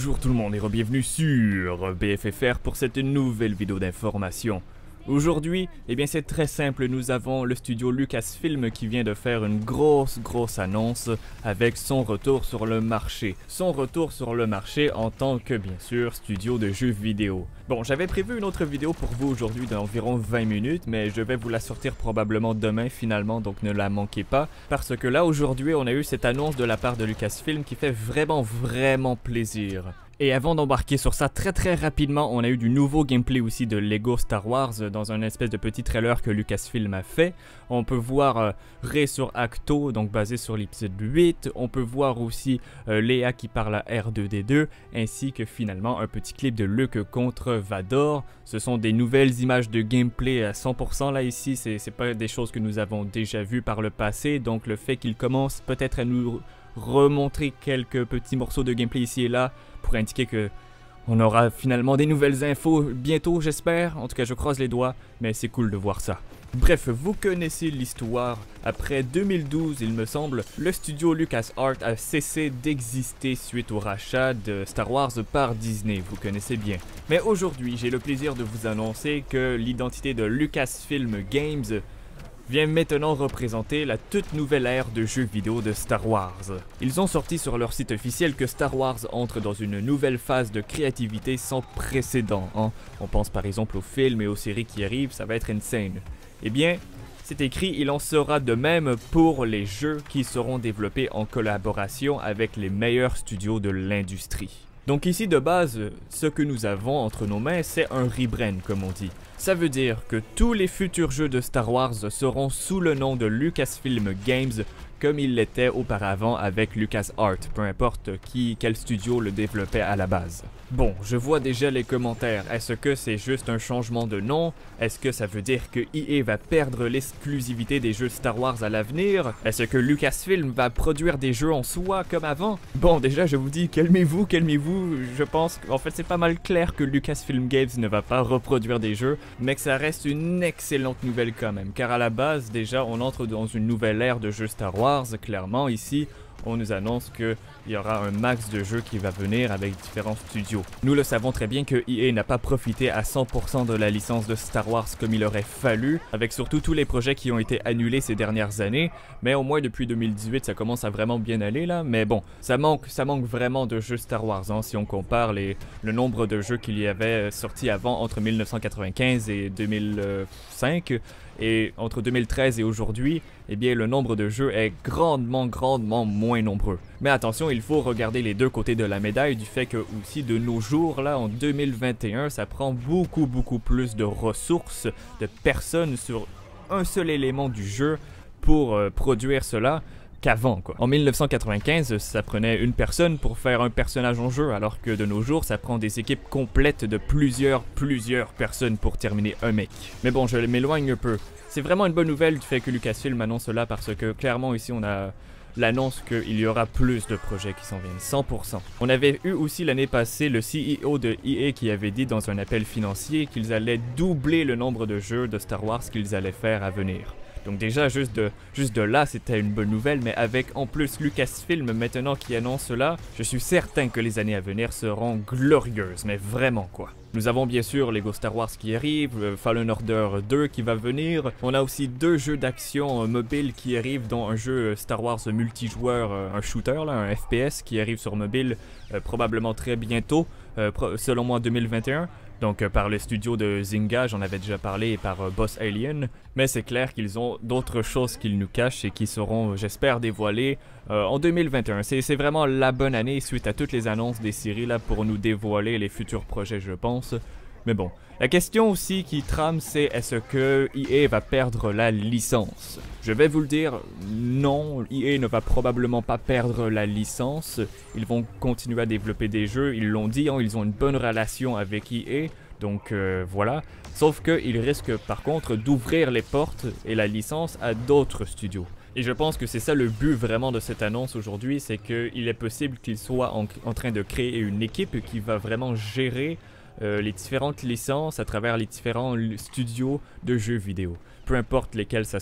Bonjour tout le monde et bienvenue sur BFFR pour cette nouvelle vidéo d'information. Aujourd'hui, c'est très simple, nous avons le studio Lucasfilm qui vient de faire une grosse annonce avec son retour sur le marché. Son retour sur le marché en tant que, bien sûr, studio de jeux vidéo. Bon, j'avais prévu une autre vidéo pour vous aujourd'hui d'environ 20 minutes, mais je vais vous la sortir probablement demain finalement, donc ne la manquez pas. Parce que là, aujourd'hui, on a eu cette annonce de la part de Lucasfilm qui fait vraiment plaisir. Et avant d'embarquer sur ça très rapidement, on a eu du nouveau gameplay aussi de Lego Star Wars dans un espèce de petit trailer que Lucasfilm a fait. On peut voir Rey sur Acto, donc basé sur l'épisode 8. On peut voir aussi Léa qui parle à R2D2, ainsi que finalement un petit clip de Luke contre Vador. Ce sont des nouvelles images de gameplay à 100% là ici, c'est pas des choses que nous avons déjà vues par le passé, donc le fait qu'il commence peut-être à nous remontrer quelques petits morceaux de gameplay ici et là pour indiquer que on aura finalement des nouvelles infos bientôt, j'espère. En tout cas, je croise les doigts, mais c'est cool de voir ça. Bref, vous connaissez l'histoire. Après 2012, il me semble, le studio LucasArts a cessé d'exister suite au rachat de Star Wars par Disney, vous connaissez bien. Mais aujourd'hui, j'ai le plaisir de vous annoncer que l'identité de Lucasfilm Games vient maintenant représenter la toute nouvelle ère de jeux vidéo de Star Wars. Ils ont sorti sur leur site officiel que Star Wars entre dans une nouvelle phase de créativité sans précédent. On pense par exemple aux films et aux séries qui arrivent, ça va être insane. Eh bien, c'est écrit, il en sera de même pour les jeux qui seront développés en collaboration avec les meilleurs studios de l'industrie. Donc ici de base, ce que nous avons entre nos mains, c'est un rebrand comme on dit. Ça veut dire que tous les futurs jeux de Star Wars seront sous le nom de Lucasfilm Games comme il l'était auparavant avec LucasArts, peu importe quel studio le développait à la base. Bon, je vois déjà les commentaires. Est-ce que c'est juste un changement de nom? Est-ce que ça veut dire que EA va perdre l'exclusivité des jeux Star Wars à l'avenir? Est-ce que Lucasfilm va produire des jeux en soi comme avant? Bon, déjà, je vous dis, calmez-vous. Je pense qu'en fait, c'est pas mal clair que Lucasfilm Games ne va pas reproduire des jeux, mais que ça reste une excellente nouvelle quand même. Car à la base, déjà, on entre dans une nouvelle ère de jeux Star Wars. Clairement, ici, on nous annonce qu'il y aura un max de jeux qui va venir avec différents studios. Nous le savons très bien que EA n'a pas profité à 100% de la licence de Star Wars comme il aurait fallu, avec surtout tous les projets qui ont été annulés ces dernières années, mais au moins depuis 2018 ça commence à vraiment bien aller là, mais bon, ça manque vraiment de jeux Star Wars, si on compare le nombre de jeux qu'il y avait sortis avant entre 1995 et 2005, et entre 2013 et aujourd'hui, eh bien le nombre de jeux est grandement moins nombreux. Mais attention, il faut regarder les deux côtés de la médaille du fait que aussi de nos jours, là en 2021, ça prend beaucoup plus de ressources, de personnes sur un seul élément du jeu pour produire cela qu'avant quoi. En 1995, ça prenait une personne pour faire un personnage en jeu, alors que de nos jours, ça prend des équipes complètes de plusieurs personnes pour terminer un mec. Mais bon, je m'éloigne un peu. C'est vraiment une bonne nouvelle du fait que Lucasfilm annonce cela parce que clairement ici on a l'annonce qu'il y aura plus de projets qui s'en viennent, 100%. On avait eu aussi l'année passée le CEO de EA qui avait dit dans un appel financier qu'ils allaient doubler le nombre de jeux de Star Wars qu'ils allaient faire à venir. Donc déjà, juste de là, c'était une bonne nouvelle, mais avec en plus Lucasfilm maintenant qui annonce cela, je suis certain que les années à venir seront glorieuses, mais vraiment quoi. Nous avons bien sûr Lego Star Wars qui arrive, Fallen Order 2 qui va venir, on a aussi 2 jeux d'action mobile qui arrivent, dont un jeu Star Wars multijoueur, un shooter, là, un FPS qui arrive sur mobile probablement très bientôt, selon moi 2021. Donc par le studio de Zynga, j'en avais déjà parlé, et par Boss Alien. Mais c'est clair qu'ils ont d'autres choses qu'ils nous cachent et qui seront, j'espère, dévoilées en 2021. C'est vraiment la bonne année suite à toutes les annonces des séries là pour nous dévoiler les futurs projets, je pense. Mais bon, la question aussi qui trame, c'est est-ce que EA va perdre la licence? Je vais vous le dire, non, EA ne va probablement pas perdre la licence. Ils vont continuer à développer des jeux, ils l'ont dit, ils ont une bonne relation avec EA, donc voilà. Sauf qu'ils risquent par contre d'ouvrir les portes et la licence à d'autres studios. Et je pense que c'est ça le but vraiment de cette annonce aujourd'hui, c'est qu'il est possible qu'ils soient en train de créer une équipe qui va vraiment gérer les différentes licences à travers les différents studios de jeux vidéo, peu importe lesquels ça soit.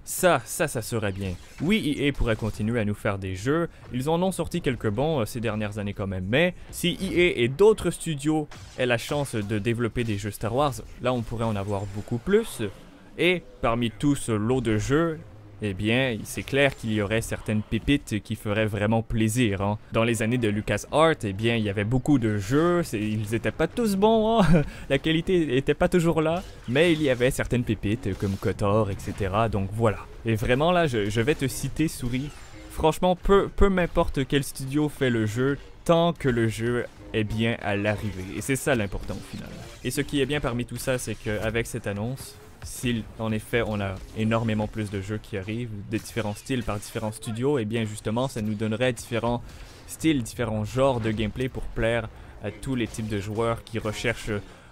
Ça serait bien. Oui, EA pourrait continuer à nous faire des jeux, ils en ont sorti quelques bons ces dernières années quand même, mais si EA et d'autres studios aient la chance de développer des jeux Star Wars, là on pourrait en avoir beaucoup plus. Et parmi tout ce lot de jeux, eh bien, c'est clair qu'il y aurait certaines pépites qui feraient vraiment plaisir. Hein. Dans les années de LucasArts, eh bien, il y avait beaucoup de jeux, ils n'étaient pas tous bons, hein. La qualité n'était pas toujours là, mais il y avait certaines pépites comme KOTOR, etc. Donc voilà. Et vraiment là, je vais te citer, Souris. Franchement, peu m'importe quel studio fait le jeu, tant que le jeu est bien à l'arrivée. Et c'est ça l'important au final. Et ce qui est bien parmi tout ça, c'est qu'avec cette annonce, si en effet on a énormément plus de jeux qui arrivent, de différents styles par différents studios, et bien justement ça nous donnerait différents styles, différents genres de gameplay pour plaire à tous les types de joueurs qui recherchent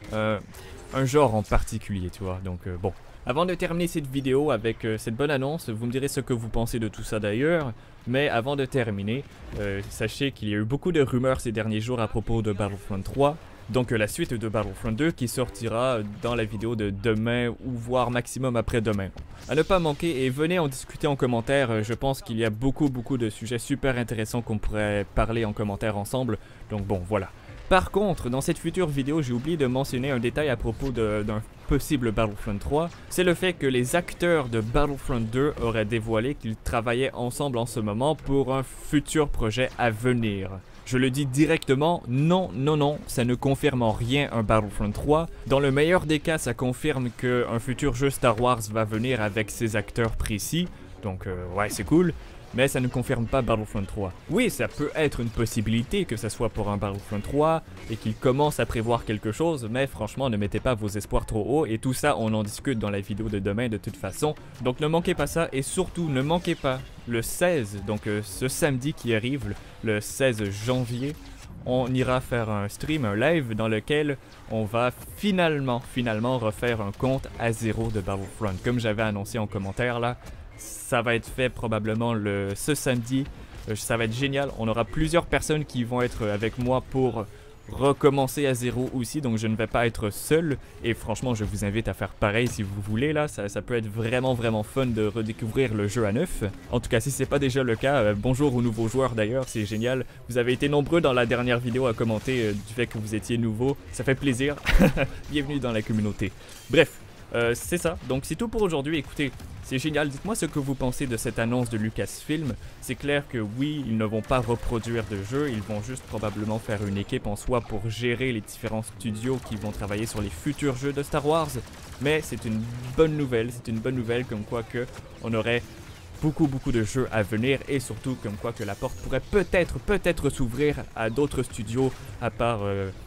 un genre en particulier, tu vois. Donc bon. Avant de terminer cette vidéo avec cette bonne annonce, vous me direz ce que vous pensez de tout ça d'ailleurs, mais avant de terminer, sachez qu'il y a eu beaucoup de rumeurs ces derniers jours à propos de Battlefront 3, donc la suite de Battlefront 2 qui sortira dans la vidéo de demain ou voire maximum après-demain. À ne pas manquer et venez en discuter en commentaire, je pense qu'il y a beaucoup de sujets super intéressants qu'on pourrait parler en commentaire ensemble, donc bon voilà. Par contre, dans cette future vidéo, j'ai oublié de mentionner un détail à propos d'un possible Battlefront 3, c'est le fait que les acteurs de Battlefront 2 auraient dévoilé qu'ils travaillaient ensemble en ce moment pour un futur projet à venir. Je le dis directement, non, ça ne confirme en rien un Battlefront 3. Dans le meilleur des cas, ça confirme qu'un futur jeu Star Wars va venir avec ces acteurs précis, donc ouais, c'est cool. Mais ça ne confirme pas Battlefront 3. Oui, ça peut être une possibilité que ça soit pour un Battlefront 3 et qu'il commence à prévoir quelque chose, mais franchement ne mettez pas vos espoirs trop haut et tout ça on en discute dans la vidéo de demain de toute façon. Donc ne manquez pas ça et surtout ne manquez pas le 16, donc ce samedi qui arrive, le 16 janvier, on ira faire un stream, un live dans lequel on va finalement refaire un compte à zéro de Battlefront. Comme j'avais annoncé en commentaire là, ça va être fait probablement ce samedi, ça va être génial, on aura plusieurs personnes qui vont être avec moi pour recommencer à zéro aussi, donc je ne vais pas être seul et franchement je vous invite à faire pareil si vous voulez là, ça peut être vraiment fun de redécouvrir le jeu à neuf. En tout cas si c'est pas déjà le cas, bonjour aux nouveaux joueurs d'ailleurs, c'est génial, vous avez été nombreux dans la dernière vidéo à commenter du fait que vous étiez nouveau, ça fait plaisir, bienvenue dans la communauté. Bref, c'est ça, donc c'est tout pour aujourd'hui, écoutez, c'est génial, dites-moi ce que vous pensez de cette annonce de Lucasfilm. C'est clair que oui, ils ne vont pas reproduire de jeu, ils vont juste probablement faire une équipe en soi pour gérer les différents studios qui vont travailler sur les futurs jeux de Star Wars. Mais c'est une bonne nouvelle comme quoi que on aurait beaucoup de jeux à venir et surtout comme quoi que la porte pourrait peut-être s'ouvrir à d'autres studios à part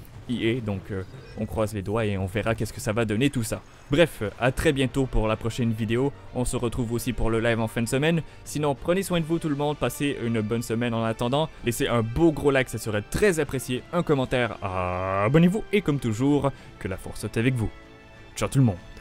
EA, donc on croise les doigts et on verra qu'est-ce que ça va donner tout ça. Bref, à très bientôt pour la prochaine vidéo, on se retrouve aussi pour le live en fin de semaine, sinon prenez soin de vous tout le monde, passez une bonne semaine en attendant, laissez un beau gros like, ça serait très apprécié, un commentaire, abonnez-vous et comme toujours, que la force soit avec vous. Ciao tout le monde.